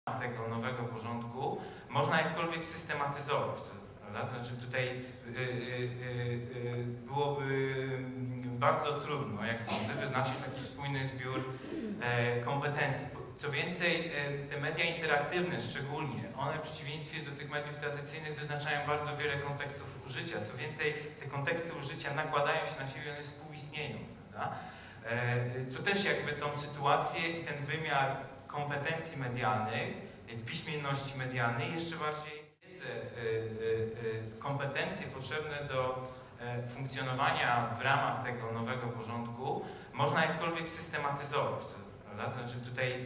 tego nowego porządku można jakkolwiek systematyzować, prawda? To znaczy tutaj byłoby bardzo trudno, jak sądzę, wyznaczyć taki spójny zbiór kompetencji. Co więcej, te media interaktywne szczególnie, one w przeciwieństwie do tych mediów tradycyjnych wyznaczają bardzo wiele kontekstów użycia. Co więcej, te konteksty użycia nakładają się na siebie, one współistnieją, prawda? Co też jakby tą sytuację i ten wymiar kompetencji medialnych, piśmienności medialnej jeszcze bardziej kompetencje potrzebne do funkcjonowania w ramach tego nowego porządku można jakkolwiek systematyzować, prawda? To znaczy tutaj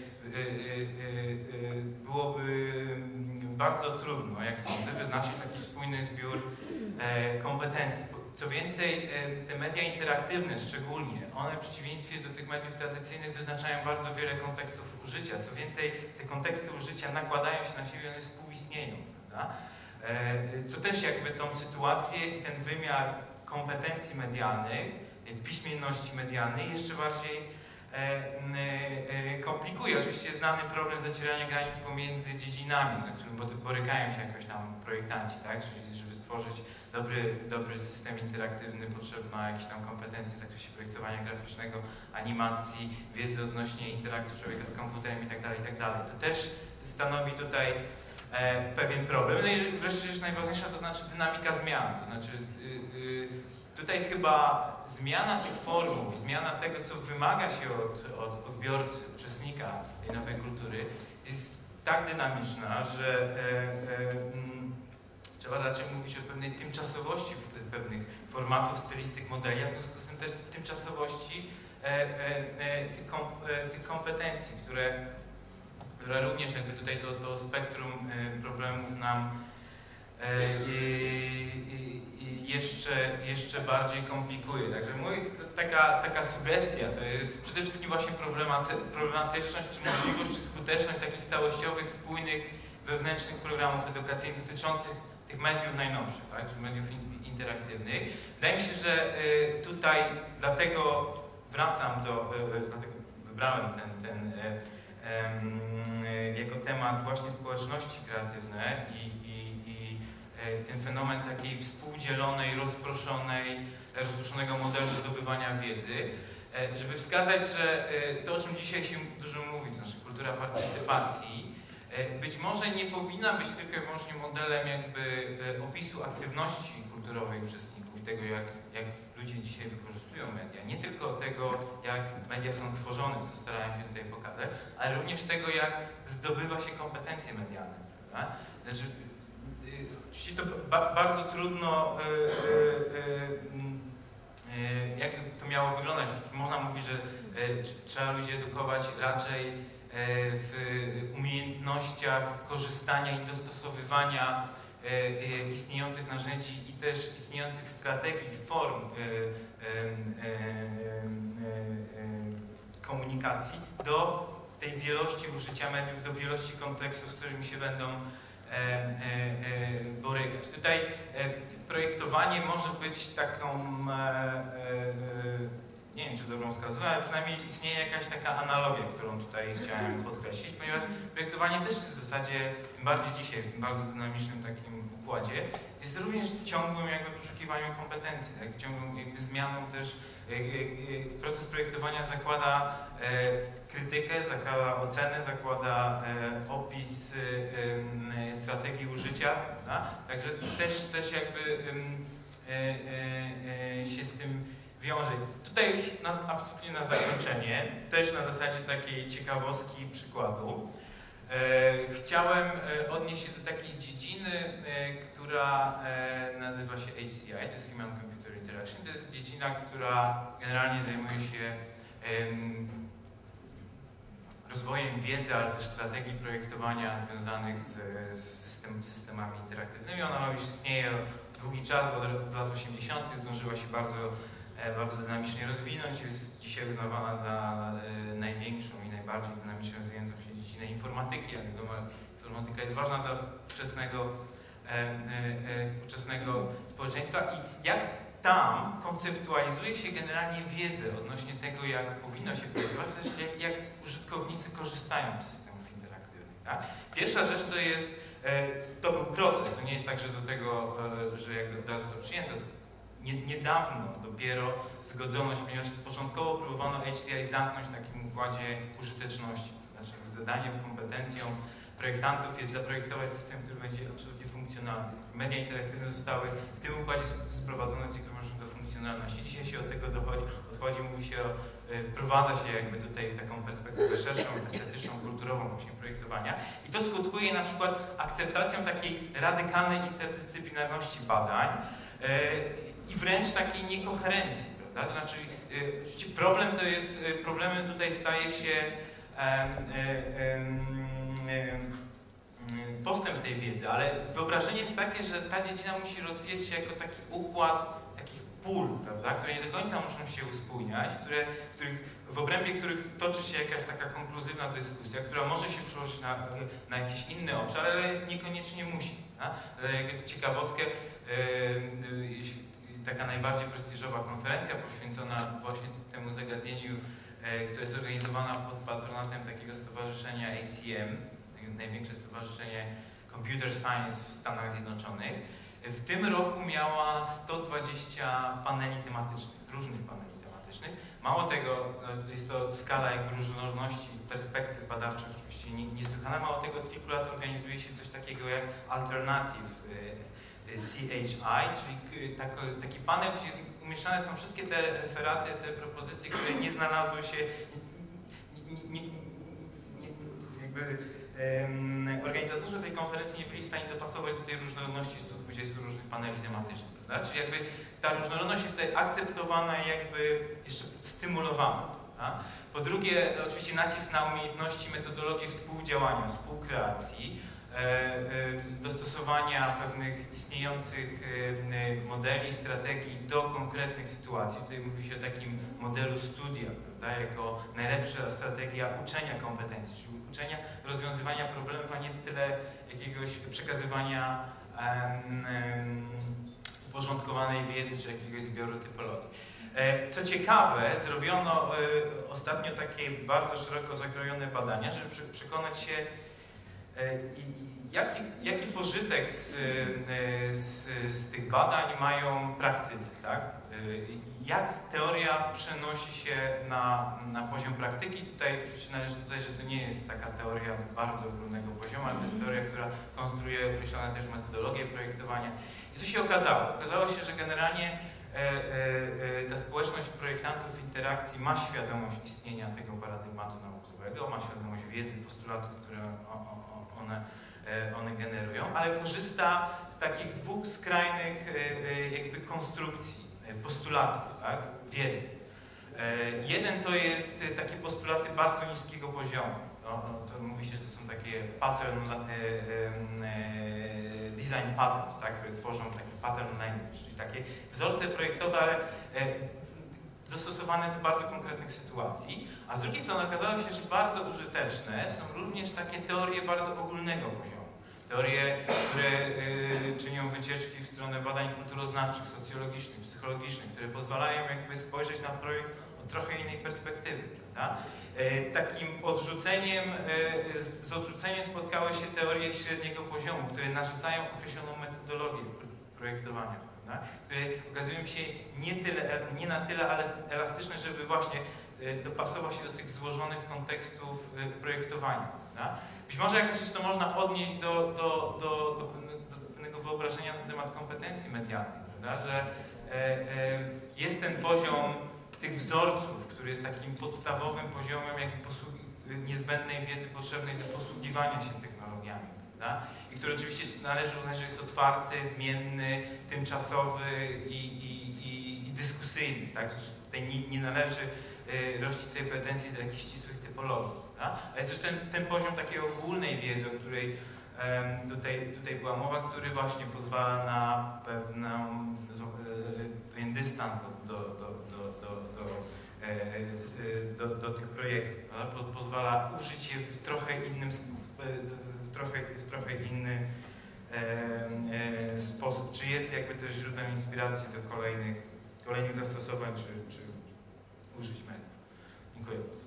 byłoby bardzo trudno, jak sądzę, wyznaczyć taki spójny zbiór kompetencji. Co więcej, te media interaktywne szczególnie, one w przeciwieństwie do tych mediów tradycyjnych wyznaczają bardzo wiele kontekstów użycia. Co więcej, te konteksty użycia nakładają się na siebie, one współistnieją, prawda? Co też jakby tą sytuację i ten wymiar kompetencji medialnych, piśmienności medialnej jeszcze bardziej komplikuje. Oczywiście znany problem zacierania granic pomiędzy dziedzinami, na którym borykają się jakoś tam projektanci, tak? Czyli żeby stworzyć dobry system interaktywny potrzebna jakieś tam kompetencje w zakresie projektowania graficznego, animacji, wiedzy odnośnie interakcji człowieka z komputerem itd. To też stanowi tutaj pewien problem. No i wreszcie rzecz najważniejsza, to znaczy dynamika zmian. To znaczy tutaj chyba zmiana tych formuł, zmiana tego, co wymaga się od odbiorcy, uczestnika tej nowej kultury, jest tak dynamiczna, że trzeba raczej mówić o pewnej tymczasowości pewnych formatów, stylistyk, modeli, a w związku z tym też tymczasowości tych kompetencji, które również jakby tutaj to spektrum problemów nam jeszcze bardziej komplikuje. Także taka sugestia to jest przede wszystkim właśnie problematyczność, czy możliwość, czy skuteczność takich całościowych, spójnych, wewnętrznych programów edukacyjnych dotyczących tych mediów najnowszych, tak, czy mediów interaktywnych. Wydaje mi się, że tutaj dlatego wracam dlatego wybrałem ten jako temat właśnie społeczności kreatywne i ten fenomen takiej współdzielonej, rozproszonego modelu zdobywania wiedzy, żeby wskazać, że to, o czym dzisiaj się dużo mówi, to znaczy kultura partycypacji, być może nie powinna być tylko i wyłącznie modelem jakby opisu aktywności kulturowej uczestników i tego, jak ludzie dzisiaj wykorzystują media. Nie tylko tego, jak media są tworzone, co starałem się tutaj pokazać, ale również tego, jak zdobywa się kompetencje medialne, prawda? Znaczy, oczywiście to bardzo trudno, jak to miało wyglądać. Można mówić, że trzeba ludzi edukować raczej w umiejętnościach korzystania i dostosowywania istniejących narzędzi i też istniejących strategii, form komunikacji do tej wielości użycia mediów, do wielości kontekstów, z którymi się będą borykać. Tutaj projektowanie może być taką, nie wiem czy dobrą wskazówką, ale przynajmniej istnieje jakaś taka analogia, którą tutaj chciałem podkreślić, ponieważ projektowanie też w zasadzie, tym bardziej dzisiaj, w tym bardzo dynamicznym takim układzie, jest również ciągłym jakby poszukiwaniem kompetencji, tak? Ciągłą jakby zmianą też. Proces projektowania zakłada krytykę, zakłada ocenę, zakłada opis strategii użycia, prawda? Także też jakby się z tym wiąże. Tutaj już absolutnie na zakończenie, też na zasadzie takiej ciekawostki przykładu, chciałem odnieść się do takiej dziedziny, która nazywa się HCI, to jest Human Computer Interaction. To jest dziedzina, która generalnie zajmuje się rozwojem wiedzy, ale też strategii projektowania związanych z systemami interaktywnymi. Ona już istnieje długi czas, bo od lat 80. zdążyła się bardzo dynamicznie rozwinąć. Jest dzisiaj uznawana za największą i najbardziej dynamicznie rozwijającą się dziedzinę informatyki. Jak wiadomo, informatyka jest ważna dla współczesnego społeczeństwa i jak tam konceptualizuje się generalnie wiedzę odnośnie tego, jak powinno się projektować, też jak użytkownicy korzystają z systemów interaktywnych. Tak? Pierwsza rzecz to jest, to był proces, to nie jest tak, że do tego, że jakby od razu to przyjęto. Niedawno dopiero zgodzono się, ponieważ początkowo próbowano HCI zamknąć w takim układzie użyteczności. Znaczy zadaniem, kompetencją projektantów jest zaprojektować system, który będzie absolutnie funkcjonalny. Media interaktywne zostały w tym układzie sprowadzone tylko do funkcjonalności. Dzisiaj się od tego odchodzi, mówi się wprowadza się jakby tutaj taką perspektywę szerszą, estetyczną, kulturową właśnie projektowania. I to skutkuje na przykład akceptacją takiej radykalnej interdyscyplinarności badań i wręcz takiej niekoherencji, prawda? To znaczy problemem tutaj staje się postęp tej wiedzy, ale wyobrażenie jest takie, że ta dziedzina musi rozwijać się jako taki układ takich pól, prawda, które nie do końca muszą się uspójniać, w obrębie których toczy się jakaś taka konkluzywna dyskusja, która może się przełożyć na jakiś inny obszar, ale niekoniecznie musi. Ciekawostkę, taka najbardziej prestiżowa konferencja poświęcona właśnie temu zagadnieniu, która jest organizowana pod patronatem takiego stowarzyszenia ACM, największe stowarzyszenie Computer Science w Stanach Zjednoczonych. W tym roku miała 120 paneli tematycznych, różnych paneli tematycznych. Mało tego, jest to skala jakby różnorodności perspektyw badawczych oczywiście niesłychana. Mało tego, od kilku lat organizuje się coś takiego jak Alternative CHI, czyli taki panel, gdzie umieszczane są wszystkie te referaty, te propozycje, które nie znalazły się, organizatorzy tej konferencji nie byli w stanie dopasować do tej różnorodności 120 różnych paneli tematycznych, prawda? Czyli jakby ta różnorodność jest tutaj akceptowana i jakby jeszcze stymulowana. Prawda? Po drugie, oczywiście nacisk na umiejętności, metodologię współdziałania, współkreacji, dostosowania pewnych istniejących modeli, strategii do konkretnych sytuacji. Tutaj mówi się o takim modelu studia, prawda, jako najlepsza strategia uczenia kompetencji, czyli uczenia rozwiązywania problemów, a nie tyle jakiegoś przekazywania uporządkowanej wiedzy czy jakiegoś zbioru typologii. Co ciekawe, zrobiono ostatnio takie bardzo szeroko zakrojone badania, żeby przekonać się, jaki pożytek z tych badań mają praktycy, tak? Jak teoria przenosi się na poziom praktyki. Tutaj oczywiście należy dodać, że to nie jest taka teoria bardzo ogólnego poziomu, ale to jest teoria, która konstruuje określone też metodologie projektowania. I co się okazało? Okazało się, że generalnie ta społeczność projektantów interakcji ma świadomość istnienia tego paradygmatu naukowego, ma świadomość wiedzy, postulatów, które one generują, ale korzysta z takich dwóch skrajnych jakby konstrukcji, postulatów, tak, wiedzy. Jeden to jest takie postulaty bardzo niskiego poziomu. To mówi się, że to są takie design patterns, tak, które tworzą taki pattern language, czyli takie wzorce projektowe, ale dostosowane do bardzo konkretnych sytuacji, a z drugiej strony okazało się, że bardzo użyteczne są również takie teorie bardzo ogólnego poziomu. Teorie, które czynią wycieczki w stronę badań kulturoznawczych, socjologicznych, psychologicznych, które pozwalają jakby spojrzeć na projekt od trochę innej perspektywy, prawda? Takim z odrzuceniem spotkały się teorie średniego poziomu, które narzucają określoną metodologię projektowania, prawda? Które okazują się nie na tyle elastyczne, żeby właśnie dopasować się do tych złożonych kontekstów projektowania, prawda? Być może jakoś to można odnieść do pewnego wyobrażenia na temat kompetencji medialnych, prawda? Że jest ten poziom tych wzorców, który jest takim podstawowym poziomem jakby niezbędnej wiedzy potrzebnej do posługiwania się technologiami, prawda? I który oczywiście należy uznać, że jest otwarty, zmienny, tymczasowy i dyskusyjny, tak? Tutaj nie należy rościć sobie pretensji do jakichś ścisłych typologii. A jest też ten poziom takiej ogólnej wiedzy, o której tutaj była mowa, który właśnie pozwala na pewien dystans do tych projektów. Pozwala użyć je w trochę inny sposób. Czy jest jakby też źródłem inspiracji do kolejnych zastosowań czy użyć mediów. Dziękuję bardzo.